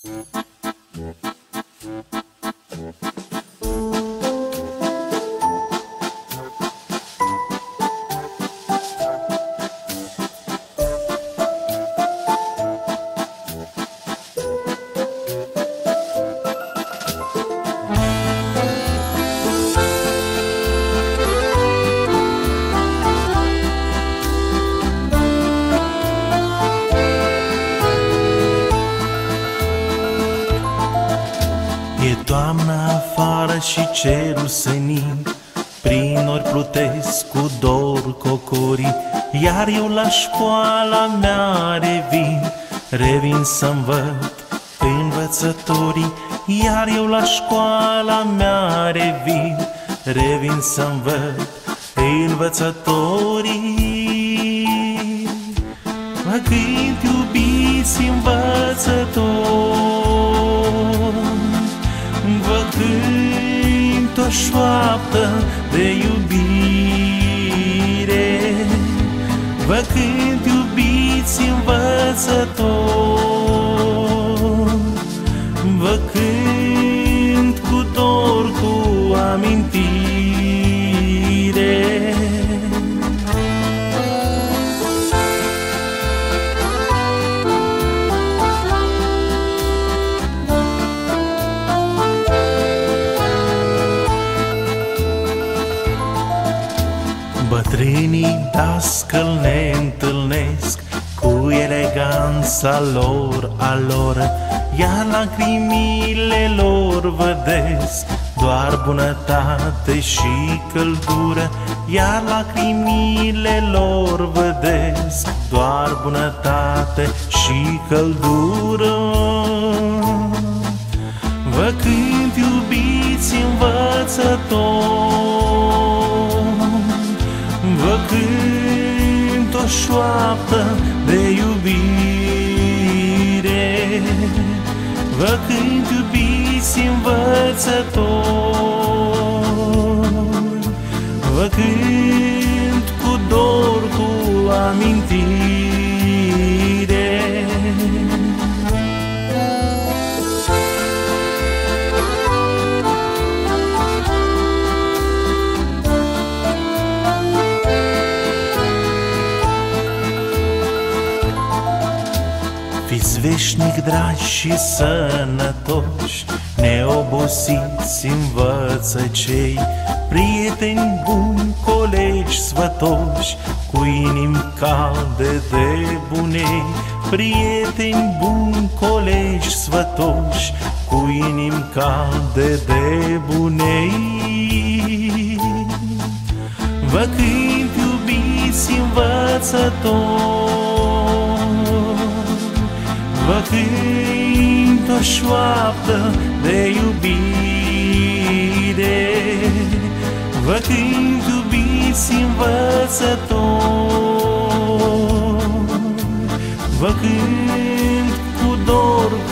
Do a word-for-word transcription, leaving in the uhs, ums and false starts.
E toamnă afară și cerul senin, prin nori plutesc cu dor cocorii, iar eu la școala mea revin, revin să-mi văd învățătorii. Iar eu la școala mea revin, revin să-mi văd învățătorii. Mă cânt, iubiți învățători, vă cânt o șoaptă de iubire. Vă cânt, iubiți învățători, vă cânt cu dor, cu amintire. Bătrânii dascăl ne întâlnesc cu eleganța lor, a lor, iar lacrimile lor vădesc doar bunătate și căldură. Iar lacrimile lor vădesc doar bunătate și căldură. Vă cânt, iubiți învățători, vă cânt o șoaptă de iubire. Vă cânt, iubiți învățători, vă cânt cu dor, cu amintire. Fiți veșnic dragi și sănătoși, neobosiți învățăcei, prieteni buni, colegi sfătoși, cu inimi calde de bunei. Prieteni buni, colegi sfătoși, cu inimi calde de bunei. Vă cânt, iubiți învățători, vă cânt o șoaptă de iubire. Vă cânt, iubiți învățători, vă cânt cu dor,